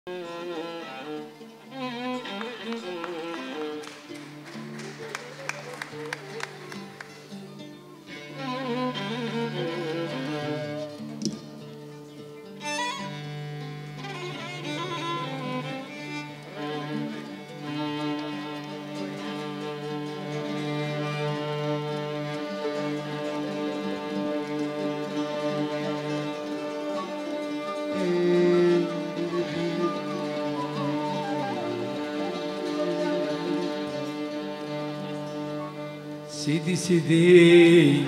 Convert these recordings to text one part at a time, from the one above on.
سيدي سيدي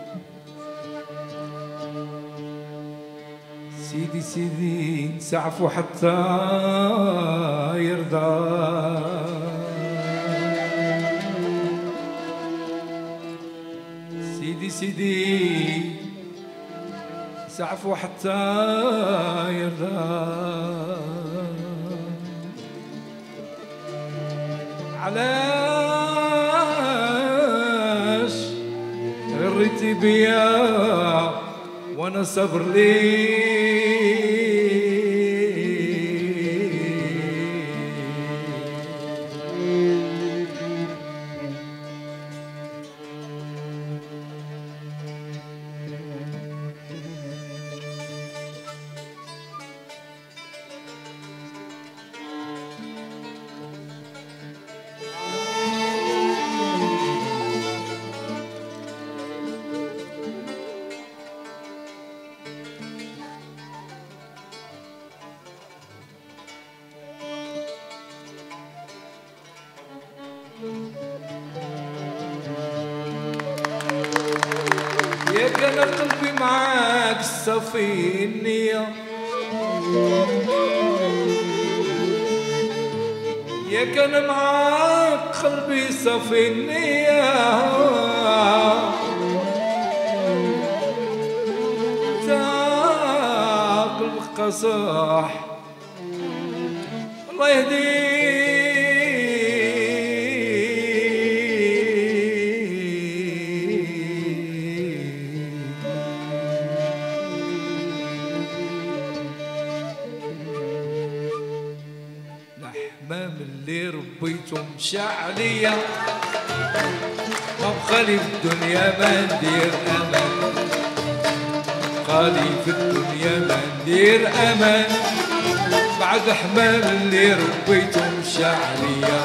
سيدي سيدي نسعفو حتى يرضى. سيدي سيدي نسعفو حتى يرضى. علاش غريتي بيا وانا صبر لي؟ ياك انا قلبي معاك صافي النية، ياك انا معاك قلبي صافي النية. تا قلبك قصاح الله يهديك. الحمام اللي ربيته مشى عليا، ما بقالي في الدنيا ما ندير امان، بقالي في الدنيا ما ندير امان. بعد حمام اللي ربيته مشى عليا.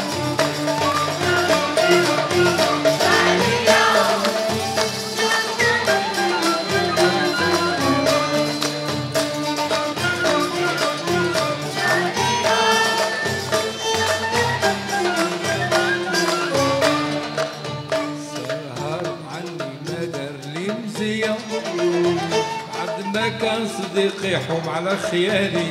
بعد ما كان صديقي يحوم على خيالي.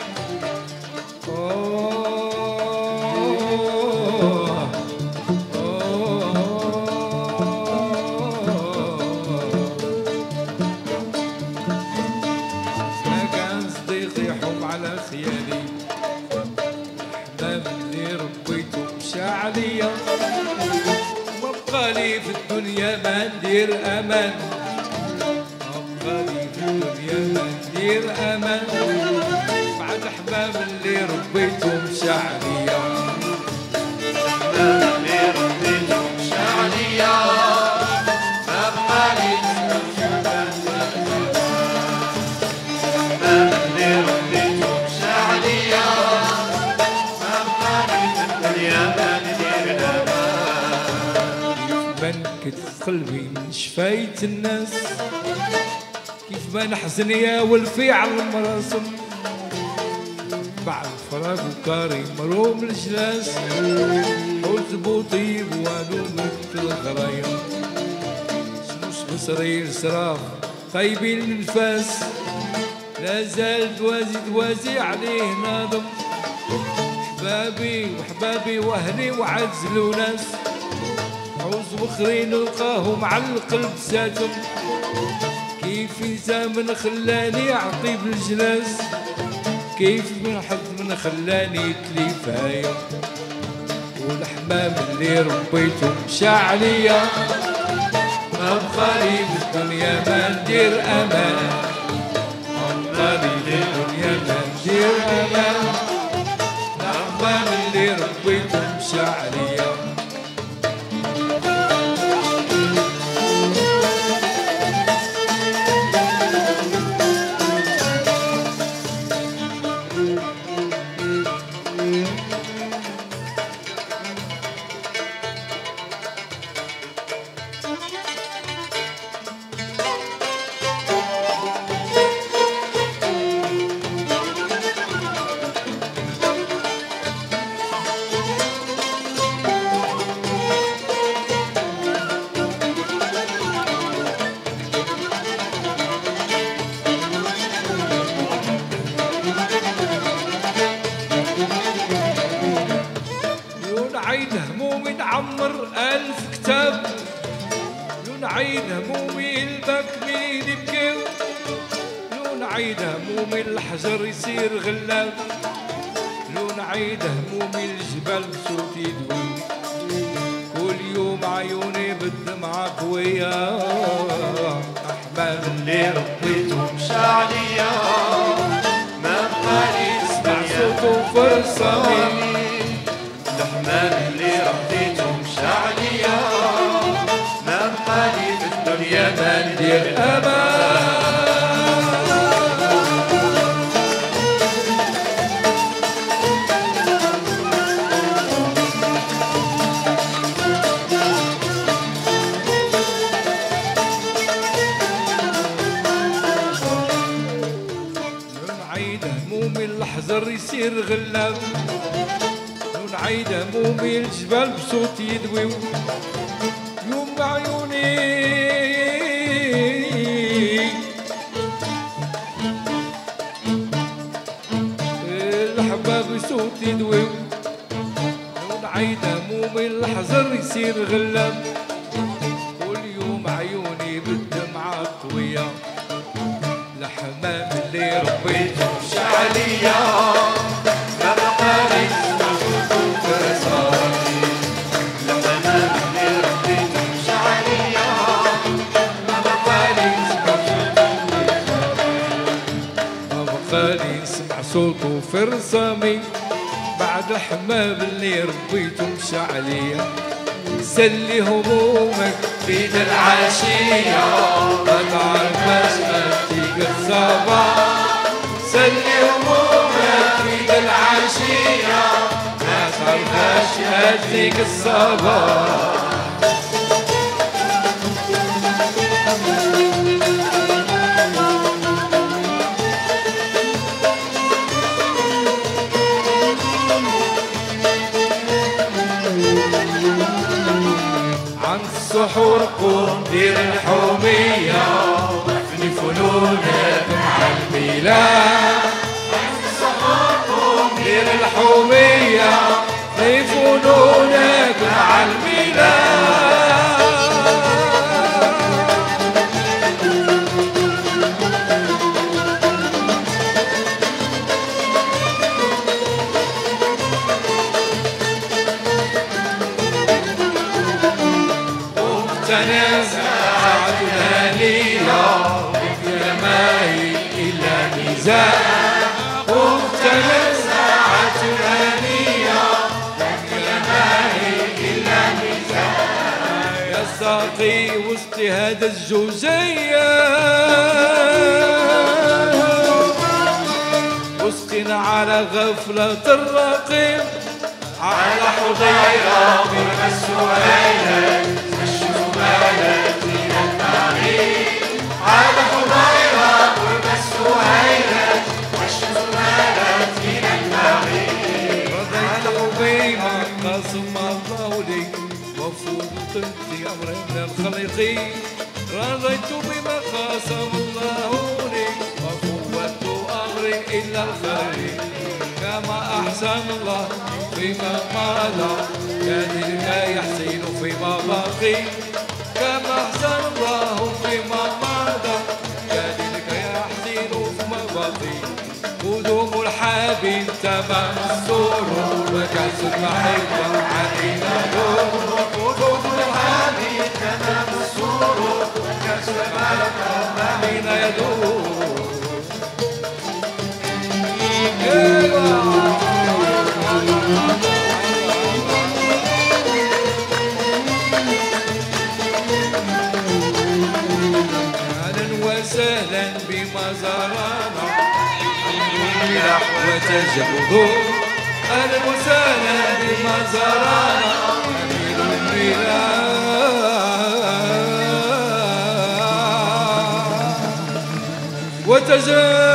ما كان صديقي يحوم على خيالي. الحمام اللي ربيته مشى عليا، ما بقالي في الدنيا ما ندير امان، ما ندير امان. بعد حمام اللي ربيته مشى عليا. حمام اللي ربيته مشى عليا، ما بقالي في الدنيا ما ندير امان. حمام اللي ربيته مشى عليا، ما بقالي في الدنيا ما ندير امان. بنكت قلبي من شفاية الناس، كيف ما نحزن يا والفعل مراسم. بعد فراق وكاري مروم الجلاس، حوز بوطيب والو مثل الغرايم. شموس بصرير صراف خايبين النفاس، لا زال دوازي دوازي عليه ناظم. حبابي وحبابي واهلي وعزلوا ناس، حوز وخرين لقاهم على القلب ساتم. كيف زمن خلاني عطيب الجلاس، كيف من حد من خلاني تليفايا. والحمام اللي ربيته مشى عليا، ما بقالي في الدنيا ما ندير امان، ما بقالي في الدنيا ما ندير دير امان الرحمن اللي ربيته مشى عليا. عيد همومي نعمر 1000 كتاب، لون عيد همومي البك مين يبكيو، لون عيد همومي الحجر يصير غلاب، لون عيد همومي الجبال بصوت يدوي، كل يوم عيوني بالدمعة قوية، أحباب اللي ربيته مشى عليا، ما بقالي اسمع صوته فرصة الرحمن اللي ربيته مشى عليا، ما بقالي بالدنيا ما ندير أمان. لون عيد همومي الحجر يصير غلاب، لون عيد همومي الجبال بصوت يدوي، يوم بعيوني الحباب بصوت يدوي، لون عيد همومي الحجر يصير غلاب، كل يوم عيوني بالدمعة قوية، الحمام اللي ربيته مشى عليا، ما بقالي نسمع صوته في رسامي، بعد حمام اللي ربيته مشى عليا، سلي همومك بيد العشية، ما تعرفش أديك الصباح، سلي همومك بيد العشية، ما تعرفش أديك الصباح. السحور قوم دير الحومية، وافني فنونك مع الميلاد. السحور قوم دير الحومية، وافني فنونك مع الميلاد. تنازعت الهنية يا ماي إلا نزاع، تنازعت الهنية يا ماي إلا نزاع، يا ساقي وسط هذا الجوزية، وسقنا على غفلة الرقيب، على حضيرة من السهيلة على حضيرة قرب السهيلة والشمالات من المغيب، رضيت بما قسم الله لي وفوضت في أمر من الخليقين، رضيت بما قسم الله لي وفوضت أمري إلا الخليق، كما أحسن الله فيما مضى كذلك يحسن فيما بقي، كما أحسن الله فيما مضى كذلك يحسن فيما بقي. قدوم الحبيب تمام السرور وكأس المحبة علينا نور، قدوم الحبيب تمام السرور وكأس المحبة علينا يدور. وسهلا بمزارنا وتجاوزوا اهلا وسهلا بمزارنا امير البلاد وتجاوزوا